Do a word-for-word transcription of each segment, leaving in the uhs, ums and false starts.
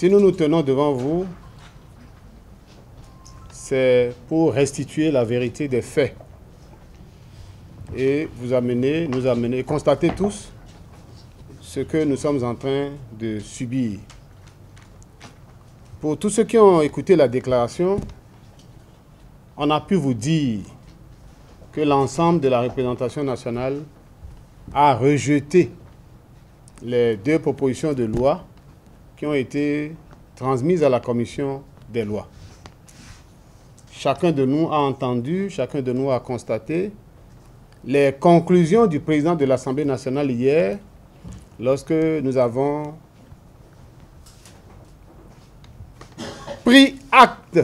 Si nous nous tenons devant vous, c'est pour restituer la vérité des faits et vous amener, nous amener, constater tous ce que nous sommes en train de subir. Pour tous ceux qui ont écouté la déclaration, on a pu vous dire que l'ensemble de la représentation nationale a rejeté les deux propositions de loi qui ont été transmises à la commission des lois. Chacun de nous a entendu, chacun de nous a constaté les conclusions du président de l'Assemblée nationale hier, lorsque nous avons pris acte,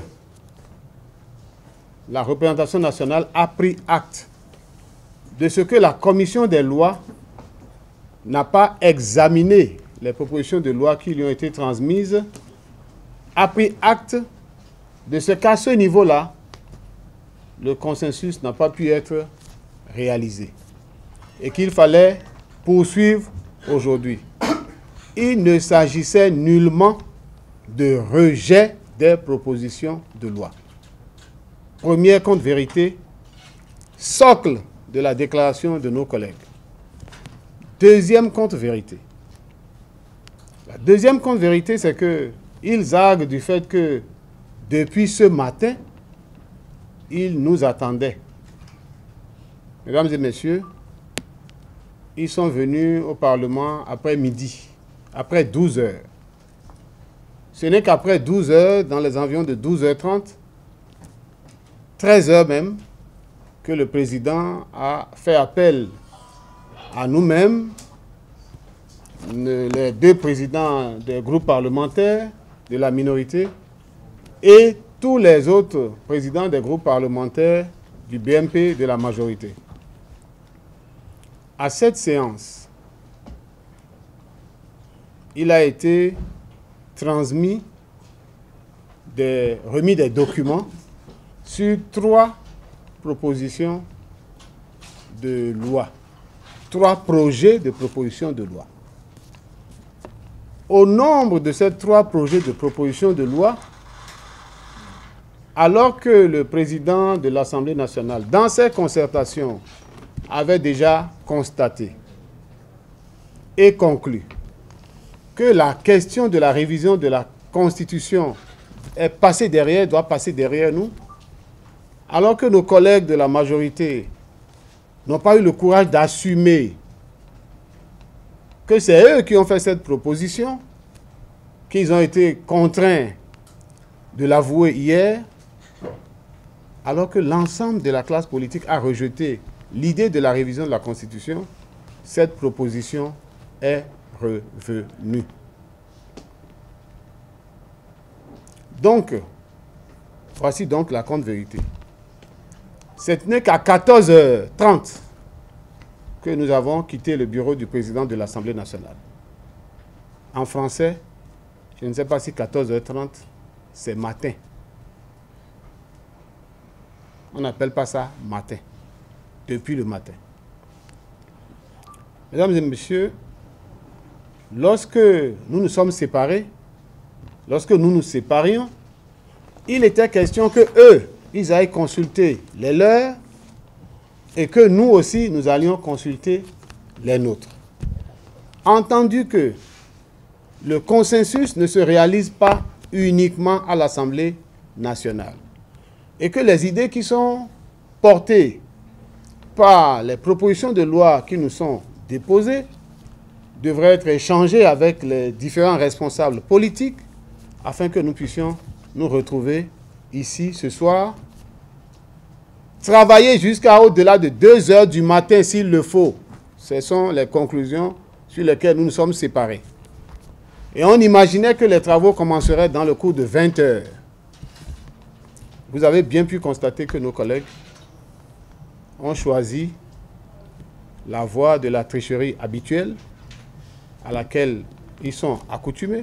la représentation nationale a pris acte de ce que la commission des lois n'a pas examiné les propositions de loi qui lui ont été transmises, a pris acte de ce qu'à ce niveau-là, le consensus n'a pas pu être réalisé et qu'il fallait poursuivre aujourd'hui. Il ne s'agissait nullement de rejet des propositions de loi. Première contre-vérité, socle de la déclaration de nos collègues. Deuxième contre-vérité. La deuxième contre-vérité, c'est qu'ils arguent du fait que depuis ce matin, ils nous attendaient. Mesdames et messieurs, ils sont venus au Parlement après midi, après douze heures. Ce n'est qu'après douze heures, dans les environs de douze heures trente, treize heures même, que le président a fait appel à nous-mêmes, les deux présidents des groupes parlementaires de la minorité et tous les autres présidents des groupes parlementaires du B M P de la majorité. À cette séance, il a été transmis, des, remis des documents sur trois propositions de loi, trois projets de propositions de loi. Au nombre de ces trois projets de propositions de loi, alors que le président de l'Assemblée nationale, dans ses concertations, avait déjà constaté et conclu que la question de la révision de la Constitution est passée derrière, doit passer derrière nous, alors que nos collègues de la majorité n'ont pas eu le courage d'assumer que c'est eux qui ont fait cette proposition, qu'ils ont été contraints de l'avouer hier, alors que l'ensemble de la classe politique a rejeté l'idée de la révision de la Constitution, cette proposition est revenue. Donc, voici donc la contre-vérité. Ce n'est qu'à quatorze heures trente que nous avons quitté le bureau du président de l'Assemblée nationale. En français, je ne sais pas si quatorze heures trente, c'est matin. On n'appelle pas ça matin, depuis le matin. Mesdames et messieurs, lorsque nous nous sommes séparés, lorsque nous nous séparions, il était question que eux, ils aillent consulter les leurs et que nous aussi, nous allions consulter les nôtres. Entendu que le consensus ne se réalise pas uniquement à l'Assemblée nationale et que les idées qui sont portées par les propositions de loi qui nous sont déposées devraient être échangées avec les différents responsables politiques afin que nous puissions nous retrouver ici ce soir, travailler jusqu'à au-delà de deux heures du matin s'il le faut. Ce sont les conclusions sur lesquelles nous nous sommes séparés. Et on imaginait que les travaux commenceraient dans le cours de vingt heures. Vous avez bien pu constater que nos collègues ont choisi la voie de la tricherie habituelle à laquelle ils sont accoutumés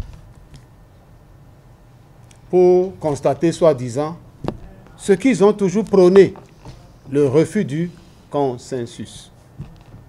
pour constater, soi-disant, ce qu'ils ont toujours prôné, le refus du consensus.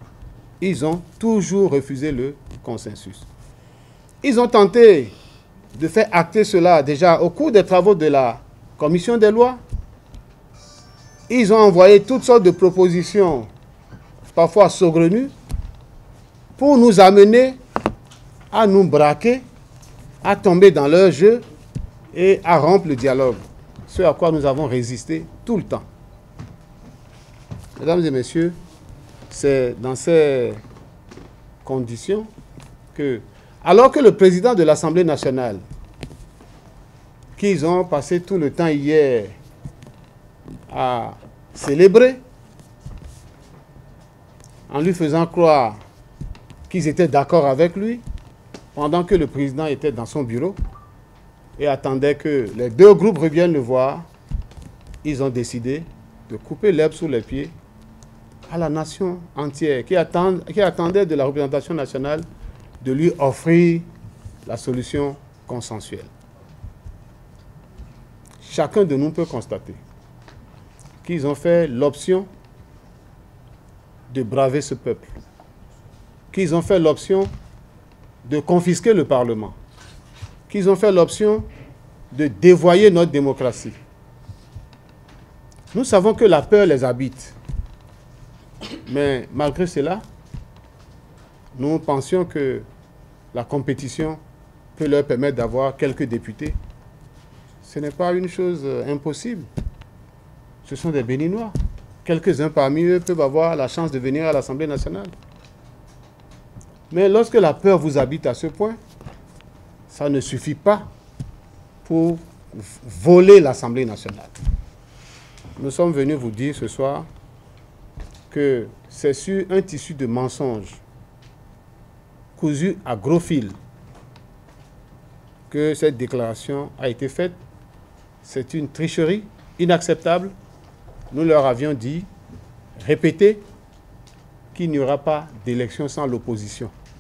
Ils ont toujours refusé le consensus. Ils ont tenté de faire acter cela déjà au cours des travaux de la commission des lois. Ils ont envoyé toutes sortes de propositions, parfois saugrenues, pour nous amener à nous braquer, à tomber dans leur jeu et à rompre le dialogue. Ce à quoi nous avons résisté tout le temps. Mesdames et messieurs, c'est dans ces conditions que, alors que le président de l'Assemblée nationale, qu'ils ont passé tout le temps hier à célébrer, en lui faisant croire qu'ils étaient d'accord avec lui, pendant que le président était dans son bureau et attendait que les deux groupes reviennent le voir, ils ont décidé de couper l'herbe sous les pieds à la nation entière qui, attend, qui attendait de la représentation nationale de lui offrir la solution consensuelle. Chacun de nous peut constater qu'ils ont fait l'option de braver ce peuple, qu'ils ont fait l'option de confisquer le Parlement, qu'ils ont fait l'option de dévoyer notre démocratie. Nous savons que la peur les habite. Mais malgré cela, nous pensions que la compétition peut leur permettre d'avoir quelques députés. Ce n'est pas une chose impossible. Ce sont des Béninois. Quelques-uns parmi eux peuvent avoir la chance de venir à l'Assemblée nationale. Mais lorsque la peur vous habite à ce point, ça ne suffit pas pour voler l'Assemblée nationale. Nous sommes venus vous dire ce soir que c'est sur un tissu de mensonges cousu à gros fil que cette déclaration a été faite. C'est une tricherie inacceptable. Nous leur avions dit, répété, qu'il n'y aura pas d'élection sans l'opposition.